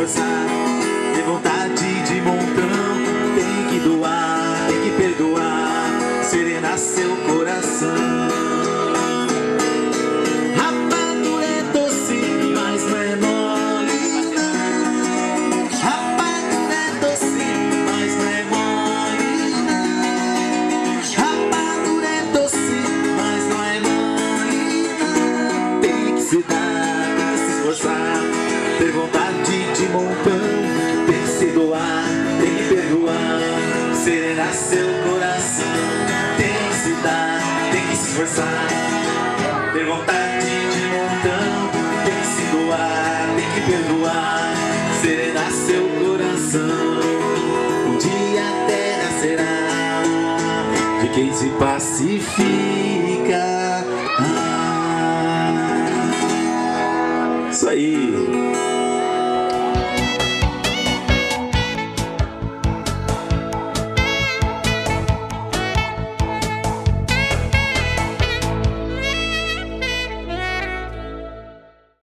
esforçar. Ter vontade de montão, tem que doar, tem que perdoar, serenar seu coração. Rapadura é doce, mas não é mole, não. Rapadura é doce, mas não é mole, não. Rapadura é doce, mas não é mole, não. Tem que se dar, tem que se esforçar. Ter vontade de montão, tem que se doar, tem que perdoar, serenar seu coração. Tem que se dar, tem que se esforçar. Ter vontade de montão, tem que se doar, tem que perdoar, serenar seu coração. Um dia a terra será de quem se pacifica. Isso aí.